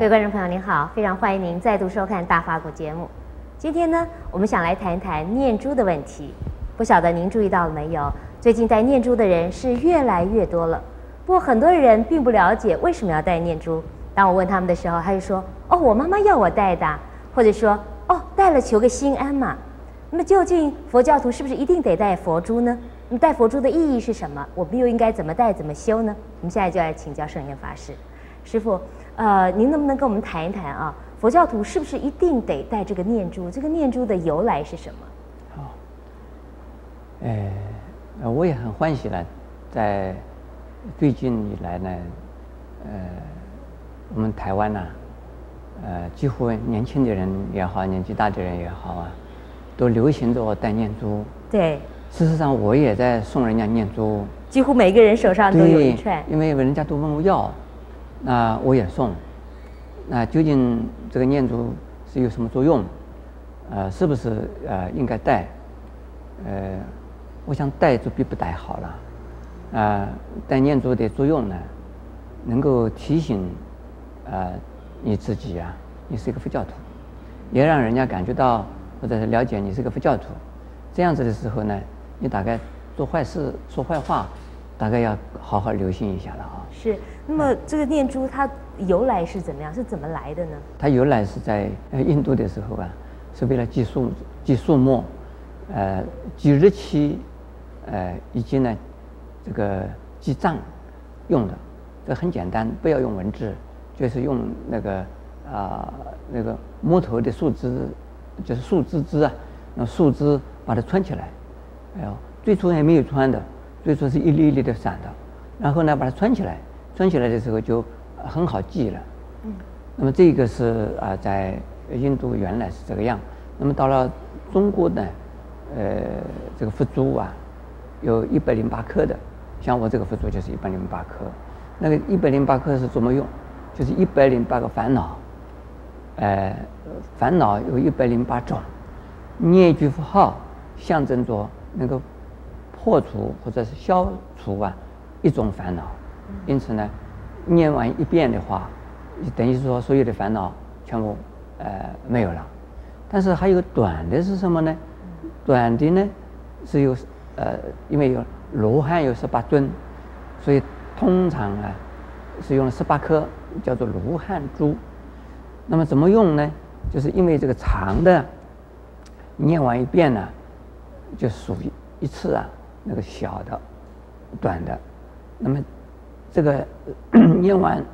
各位观众朋友您好，非常欢迎您再度收看大法古节目。今天呢，我们想来谈一谈念珠的问题。不晓得您注意到了没有，最近戴念珠的人是越来越多了。不过很多人并不了解为什么要戴念珠。当我问他们的时候，他就说：“哦，我妈妈要我戴的。”或者说：“哦，戴了求个心安嘛。”那么究竟佛教徒是不是一定得戴佛珠呢？那么戴佛珠的意义是什么？我们又应该怎么戴、怎么修呢？我们现在就来请教圣严法师。师父，您能不能跟我们谈一谈啊？佛教徒是不是一定得戴这个念珠？这个念珠的由来是什么？ 好，我也很欢喜了，在最近以来呢，我们台湾呢，几乎年轻的人也好，年纪大的人也好啊，都流行着戴念珠。 对， 事实上我也在送人家念珠， 几乎每个人手上都有一串。 因为人家都问我要，那我也送。那究竟这个念珠是有什么作用？是不是应该戴？我想戴就比不戴好了。戴念珠的作用呢，能够提醒你自己啊，你是一个佛教徒，也让人家感觉到或者是了解你是个佛教徒。这样子的时候呢，你大概做坏事、说坏话，大概要好好留心一下了啊。 是。那么这个念珠它由来是怎么样？是怎么来的呢？ 它由来是在印度的时候啊，是为了记数目，记日期，以及呢这个记账用的。这很简单，不要用文字，就是用那个木头的树枝，就是树枝啊，那树枝把它穿起来。最初还没有穿的，最初是一粒一粒的散的，然后呢把它穿起来，穿起来的时候就很好记了。那么这个是在印度原来是这个样。那么到了中国呢，这个佛珠啊，有108颗的，像我这个佛珠就是108颗。那个108颗是怎么用？就是108个烦恼，烦恼有108种，念一句佛号，象征着能够破除或者是消除一种烦恼。因此呢，念完一遍的话，等于说所有的烦恼全部没有了。但是还有短的是什么呢？短的呢是有因为有罗汉有18尊，所以通常是用了18颗，叫做罗汉珠。那么怎么用呢？就是因为这个长的念完一遍呢，就数一次那个小的、短的。那么这个念完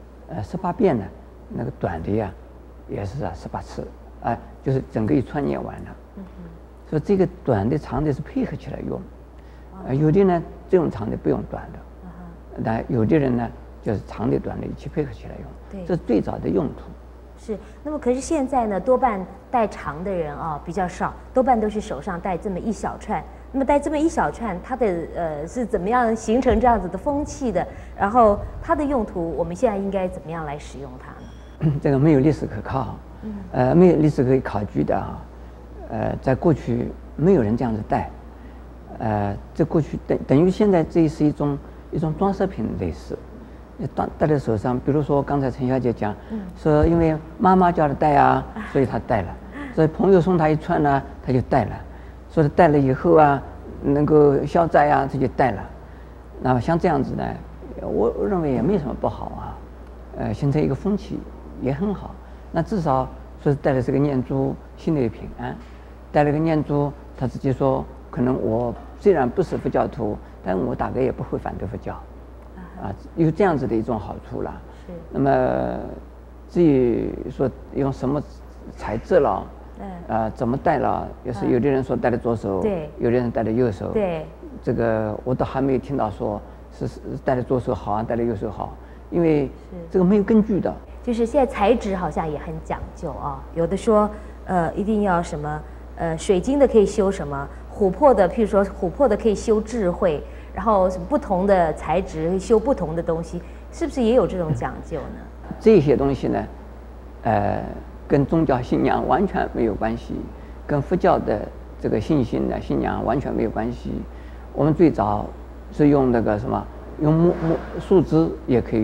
18遍呢，那个短的也是18次就是整个一串念完了。所以这个短的、长的是配合起来用。有的呢，这种长的不用短的，但有的人呢，就是长的、短的一起配合起来用。这是最早的用途。 是。那么可是现在呢，多半戴长的人比较少，多半都是手上戴这么一小串。那么戴这么一小串，它的是怎么样形成这样子的风气的？然后它的用途，我们现在应该怎么样来使用它呢？ 这个没有历史可靠，没有历史可以考据的在过去没有人这样子戴，在过去等于现在这是一种装饰品类似，戴在手上。比如说刚才陈小姐讲，说因为妈妈叫她戴所以她戴了，所以朋友送她一串呢，她就戴了。说戴了以后能够消灾他就戴了。那么像这样子呢，我认为也没什么不好形成一个风气也很好。那至少说是戴了这个念珠，心里平安。戴了个念珠，他自己说，可能我虽然不是佛教徒，但我大概也不会反对佛教，有这样子的一种好处了。 是。 那么至于说用什么材质了，怎么戴了？也是有的人说戴在左手， 对， 有的人戴在右手， 对。 这个我倒还没有听到说是戴在左手好戴在右手好，因为这个没有根据的。 就是现在材质好像也很讲究有的说一定要什么水晶的可以修什么，琥珀的，譬如说琥珀的可以修智慧，然后什么不同的材质修不同的东西，是不是也有这种讲究呢？ 这些东西呢，跟宗教信仰完全没有关系，跟佛教的这个信仰完全没有关系。我们最早是用那个什么，用树枝也可以用，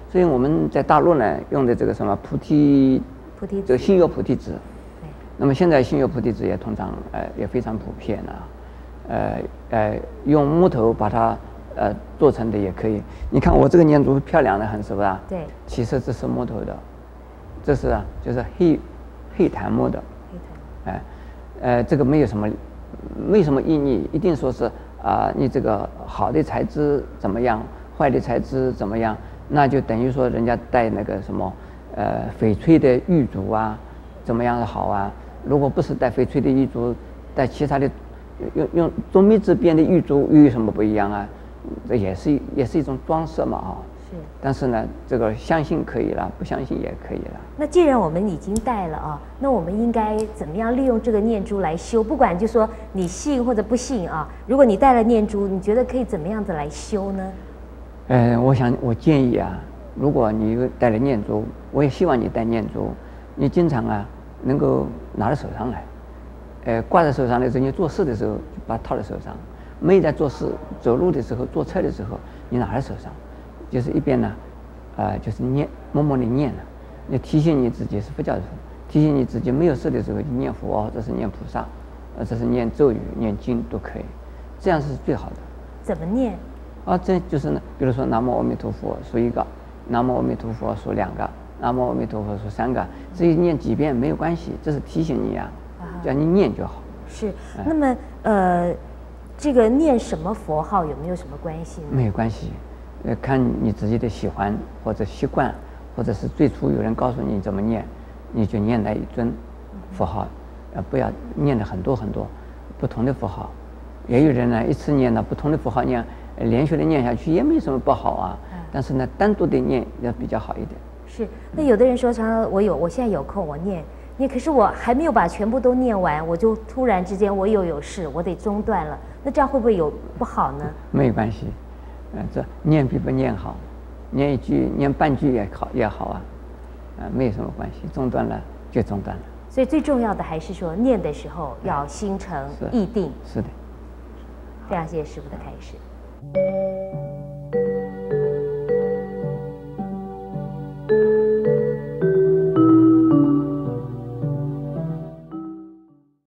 所以我们在大陆呢用的这个什么这个心药菩提子。那么现在心药菩提子也通常也非常普遍了，用木头把它做成的也可以。你看我这个念珠漂亮的很，是不是啊？ 对。 其实这是木头的，这是就是黑檀木的。这个没有什么意义，一定说是你这个好的材质怎么样，坏的材质怎么样，那就等于说人家戴那个什么翡翠的玉珠啊，怎么样的好啊？如果不是戴翡翠的玉珠，戴其他的用棕蜜制编的玉珠又有什么不一样啊？这也是一种装饰嘛啊。 是。 但是呢，这个相信可以了，不相信也可以了。 那既然我们已经戴了啊，那我们应该怎么样利用这个念珠来修？不管就说你信或者不信啊，如果你戴了念珠，你觉得可以怎么样子来修呢？ 我建议啊，如果你戴了念珠，我也希望你戴念珠，你经常能够拿在手上来，挂在手上的时候，你做事的时候就把它套在手上，没在做事、走路的时候、坐车的时候，你拿在手上，就是一边呢，就是默默地念了，你提醒你自己是佛教徒，提醒你自己没有事的时候就念佛，这是念菩萨，这是念咒语、念经都可以，这样是最好的。 怎么念？ 这就是呢，比如说南无阿弥陀佛说一个，南无阿弥陀佛说2个，南无阿弥陀佛说3个，至于念几遍没有关系，这是提醒你叫你念就好。 是，那么这个念什么佛号有没有什么关系呢？ 没有关系，看你自己的喜欢或者习惯，或者是最初有人告诉你怎么念，你就念那一尊佛号，不要念了很多不同的佛号。也有人呢一次念了不同的符号念，连续的念下去也没什么不好啊。但是呢，单独的念要比较好一点。 是，那有的人说，常常我现在有空我念，可是我还没有把全部都念完，我就突然之间我有事，我得中断了，那这样会不会有不好呢？ 没有关系，这念比不念好，念一句念半句也好没有什么关系，中断了就中断了。 所以最重要的还是说念的时候要心诚意定。 是的。 非常谢谢师父的开示。